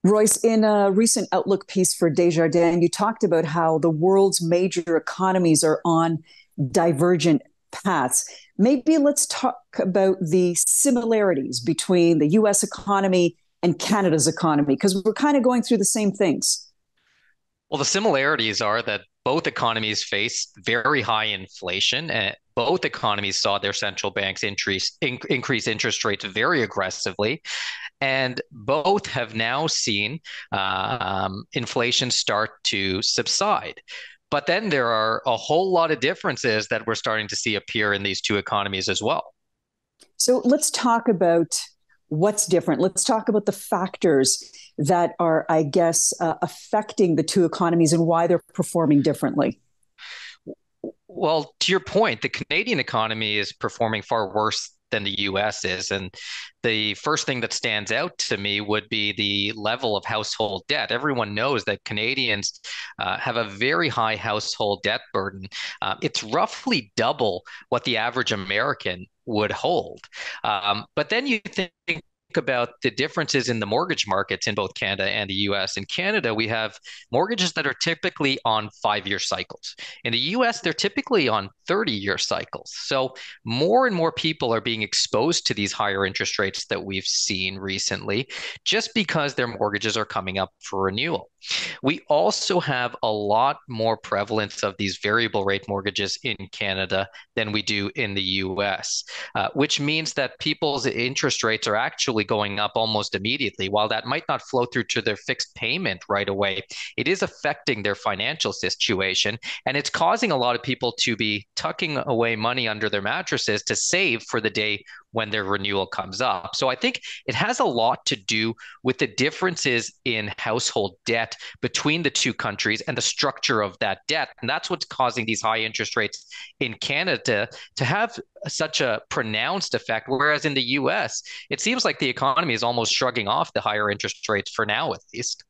Royce, in a recent Outlook piece for Desjardins, you talked about how the world's major economies are on divergent paths. Maybe let's talk about the similarities between the US economy and Canada's economy, because we're kind of going through the same things. Well, the similarities are that both economies face very high inflation. And both economies saw their central banks increase interest rates very aggressively. And both have now seen inflation start to subside. But then there are a whole lot of differences that we're starting to see appear in these two economies as well. So let's talk about what's different. Let's talk about the factors that are, I guess, affecting the two economies and why they're performing differently. Well, to your point, the Canadian economy is performing far worse than the US is. And the first thing that stands out to me would be the level of household debt. Everyone knows that Canadians have a very high household debt burden. It's roughly double what the average American would hold. But then you think about the differences in the mortgage markets in both Canada and the US. In Canada, we have mortgages that are typically on 5-year cycles. In the US, they're typically on 30-year cycles. So more and more people are being exposed to these higher interest rates that we've seen recently just because their mortgages are coming up for renewal. We also have a lot more prevalence of these variable rate mortgages in Canada than we do in the US, which means that people's interest rates are actually going up almost immediately. While that might not flow through to their fixed payment right away, it is affecting their financial situation. And it's causing a lot of people to be tucking away money under their mattresses to save for the day when their renewal comes up. So I think it has a lot to do with the differences in household debt between the two countries and the structure of that debt. And that's what's causing these high interest rates in Canada to have such a pronounced effect. Whereas in the US, it seems like the economy is almost shrugging off the higher interest rates for now, at least.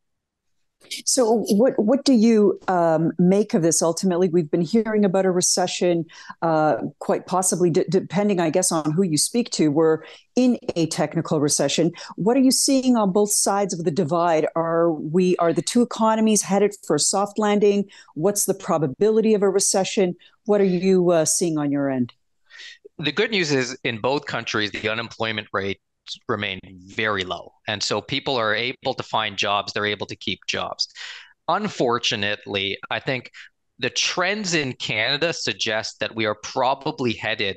So, what do you make of this? Ultimately, we've been hearing about a recession, quite possibly, depending, I guess, on who you speak to. We're in a technical recession. What are you seeing on both sides of the divide? Are the two economies headed for a soft landing? What's the probability of a recession? What are you seeing on your end? The good news is in both countries, the unemployment rate remain very low. And so people are able to find jobs, they're able to keep jobs. Unfortunately, I think the trends in Canada suggest that we are probably headed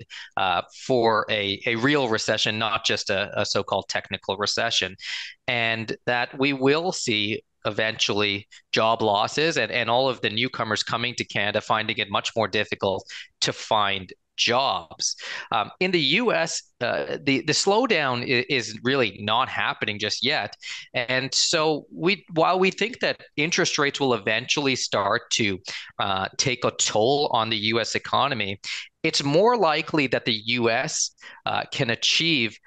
for a real recession, not just a so-called technical recession, and that we will see eventually job losses and all of the newcomers coming to Canada finding it much more difficult to find jobs. In the U.S., the slowdown is really not happening just yet, and so while we think that interest rates will eventually start to take a toll on the U.S. economy, it's more likely that the U.S. Can achieve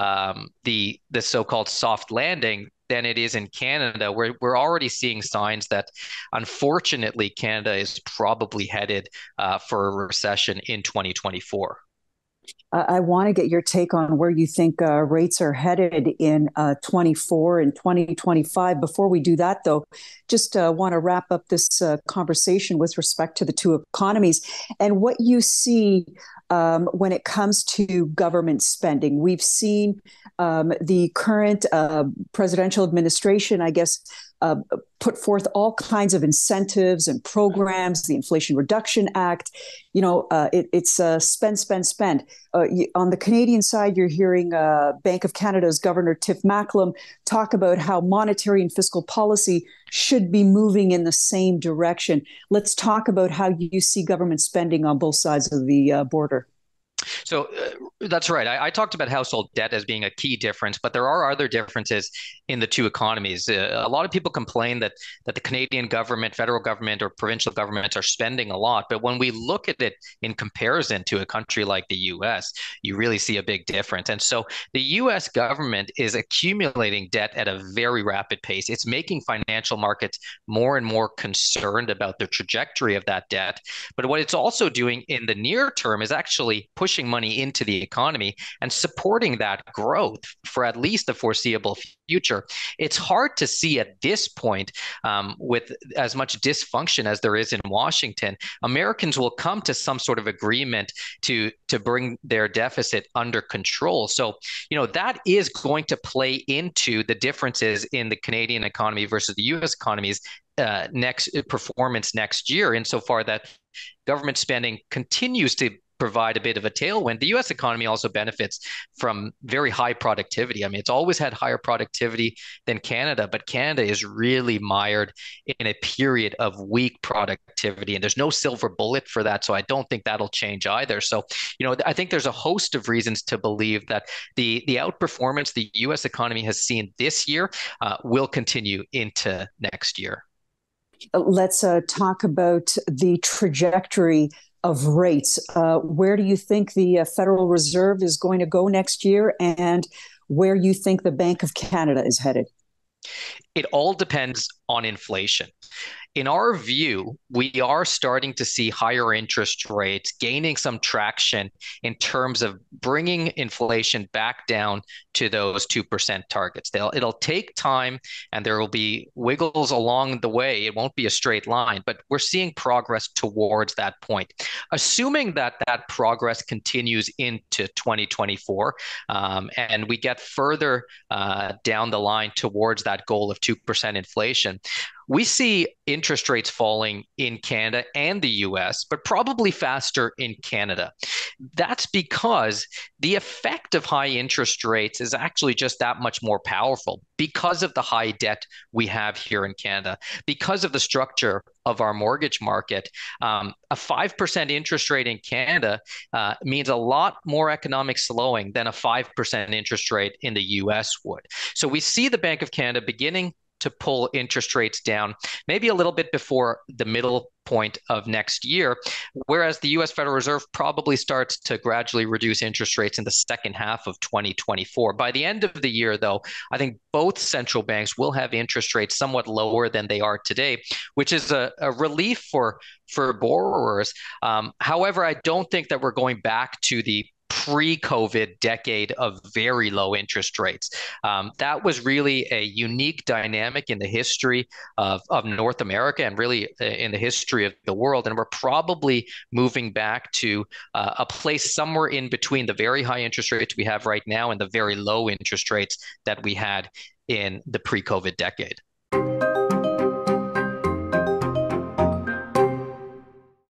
the so-called soft landing than it is in Canada. We're already seeing signs that, unfortunately, Canada is probably headed for a recession in 2024. I want to get your take on where you think rates are headed in 24 and 2025. Before we do that, though, just want to wrap up this conversation with respect to the two economies and what you see when it comes to government spending. We've seen the current presidential administration, I guess, uh, put forth all kinds of incentives and programs, the Inflation Reduction Act. It's spend, spend, spend. On the Canadian side, you're hearing Bank of Canada's Governor Tiff Macklem talk about how monetary and fiscal policy should be moving in the same direction. Let's talk about how you see government spending on both sides of the border. So that's right. I talked about household debt as being a key difference, but there are other differences in the two economies. A lot of people complain that the Canadian government, federal government, or provincial governments are spending a lot, but when we look at it in comparison to a country like the U.S., you really see a big difference. And so the U.S. government is accumulating debt at a very rapid pace. It's making financial markets more and more concerned about the trajectory of that debt. But what it's also doing in the near term is actually pushing money money into the economy and supporting that growth for at least the foreseeable future. It's hard to see at this point, with as much dysfunction as there is in Washington, Americans will come to some sort of agreement to bring their deficit under control. So, that is going to play into the differences in the Canadian economy versus the U.S. economy's next performance next year, insofar that government spending continues to provide a bit of a tailwind. The US economy also benefits from very high productivity. I mean, it's always had higher productivity than Canada, but Canada is really mired in a period of weak productivity, and there's no silver bullet for that. So I don't think that'll change either. So, I think there's a host of reasons to believe that the outperformance the US economy has seen this year will continue into next year. Let's talk about the trajectory of rates. Where do you think the Federal Reserve is going to go next year, and where you think the Bank of Canada is headed? It all depends on inflation. In our view, we are starting to see higher interest rates gaining some traction in terms of bringing inflation back down to those 2% targets. It'll take time, and there will be wiggles along the way. It won't be a straight line, but we're seeing progress towards that point. Assuming that that progress continues into 2024, and we get further down the line towards that goal of 2% inflation, we see interest rates falling in Canada and the US, but probably faster in Canada. That's because the effect of high interest rates is actually just that much more powerful because of the high debt we have here in Canada, because of the structure of our mortgage market. A 5% interest rate in Canada means a lot more economic slowing than a 5% interest rate in the US would. So we see the Bank of Canada beginning to pull interest rates down, maybe a little bit before the middle point of next year, whereas the US Federal Reserve probably starts to gradually reduce interest rates in the second half of 2024. By the end of the year, though, I think both central banks will have interest rates somewhat lower than they are today, which is a relief for borrowers. However, I don't think that we're going back to the pre-COVID decade of very low interest rates. That was really a unique dynamic in the history of North America, and really in the history of the world. And we're probably moving back to a place somewhere in between the very high interest rates we have right now and the very low interest rates that we had in the pre-COVID decade.